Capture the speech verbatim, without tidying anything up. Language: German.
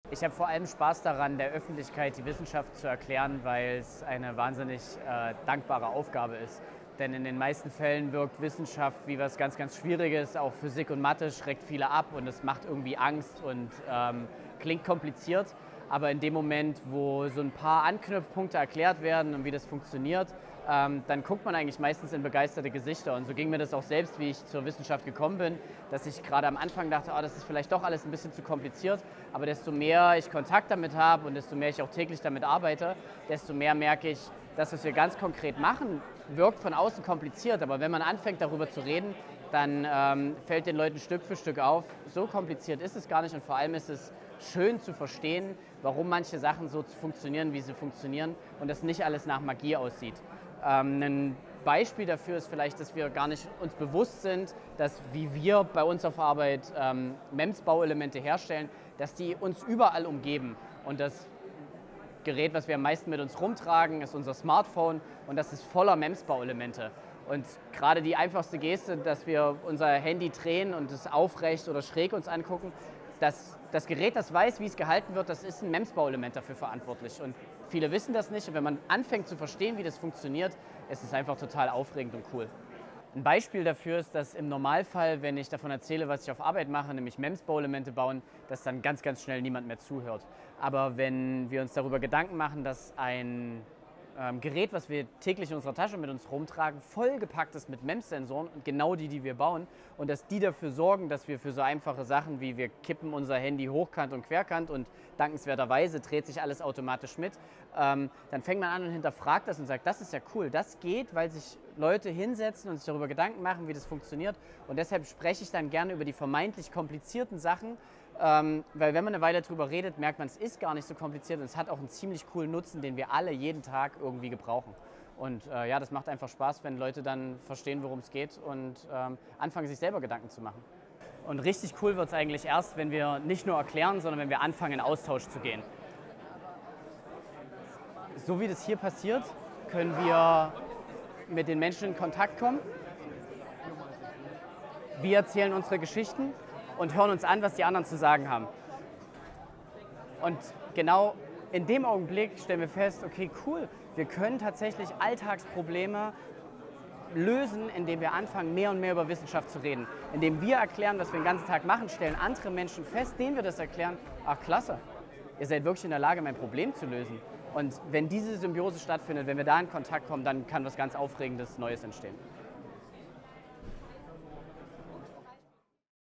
Ich habe vor allem Spaß daran, der Öffentlichkeit die Wissenschaft zu erklären, weil es eine wahnsinnig äh, dankbare Aufgabe ist. Denn in den meisten Fällen wirkt Wissenschaft wie was ganz, ganz Schwieriges. Auch Physik und Mathe schreckt viele ab und es macht irgendwie Angst und ähm, klingt kompliziert. Aber in dem Moment, wo so ein paar Anknüpfpunkte erklärt werden und wie das funktioniert, ähm, dann guckt man eigentlich meistens in begeisterte Gesichter. Und so ging mir das auch selbst, wie ich zur Wissenschaft gekommen bin, dass ich gerade am Anfang dachte, oh, das ist vielleicht doch alles ein bisschen zu kompliziert. Aber desto mehr ich Kontakt damit habe und desto mehr ich auch täglich damit arbeite, desto mehr merke ich, das, was wir ganz konkret machen, wirkt von außen kompliziert. Aber wenn man anfängt, darüber zu reden, dann ähm, fällt den Leuten Stück für Stück auf, so kompliziert ist es gar nicht. Und vor allem ist es schön zu verstehen, warum manche Sachen so funktionieren, wie sie funktionieren und dass nicht alles nach Magie aussieht. Ähm, ein Beispiel dafür ist vielleicht, dass wir gar nicht uns bewusst sind, dass wie wir bei uns auf Arbeit ähm, M E M S-Bauelemente herstellen, dass die uns überall umgeben. Und das Gerät, was wir am meisten mit uns rumtragen, ist unser Smartphone und das ist voller M E M S-Bauelemente. Und gerade die einfachste Geste, dass wir unser Handy drehen und es aufrecht oder schräg uns angucken, dass das Gerät, das weiß, wie es gehalten wird, das ist ein M E M S-Bauelement dafür verantwortlich. Und viele wissen das nicht. Und wenn man anfängt zu verstehen, wie das funktioniert, ist es einfach total aufregend und cool. Ein Beispiel dafür ist, dass im Normalfall, wenn ich davon erzähle, was ich auf Arbeit mache, nämlich M E M S-Bauelemente bauen, dass dann ganz, ganz schnell niemand mehr zuhört. Aber wenn wir uns darüber Gedanken machen, dass ein ähm, Gerät, was wir täglich in unserer Tasche mit uns rumtragen, vollgepackt ist mit M E M S-Sensoren und genau die, die wir bauen, und dass die dafür sorgen, dass wir für so einfache Sachen wie wir kippen unser Handy hochkant und querkant und dankenswerterweise dreht sich alles automatisch mit, ähm, dann fängt man an und hinterfragt das und sagt, das ist ja cool, das geht, weil sich Leute hinsetzen und sich darüber Gedanken machen, wie das funktioniert, und deshalb spreche ich dann gerne über die vermeintlich komplizierten Sachen, ähm, weil wenn man eine Weile drüber redet, merkt man, es ist gar nicht so kompliziert und es hat auch einen ziemlich coolen Nutzen, den wir alle jeden Tag irgendwie gebrauchen. Und äh, ja, das macht einfach Spaß, wenn Leute dann verstehen, worum es geht und ähm, anfangen, sich selber Gedanken zu machen. Und richtig cool wird es eigentlich erst, wenn wir nicht nur erklären, sondern wenn wir anfangen, in Austausch zu gehen. So wie das hier passiert, können wir mit den Menschen in Kontakt kommen. Wir erzählen unsere Geschichten und hören uns an, was die anderen zu sagen haben. Und genau in dem Augenblick stellen wir fest, okay, cool, wir können tatsächlich Alltagsprobleme lösen, indem wir anfangen, mehr und mehr über Wissenschaft zu reden. Indem wir erklären, was wir den ganzen Tag machen, stellen andere Menschen fest, denen wir das erklären, ach klasse, ihr seid wirklich in der Lage, mein Problem zu lösen. Und wenn diese Symbiose stattfindet, wenn wir da in Kontakt kommen, dann kann was ganz Aufregendes, Neues entstehen.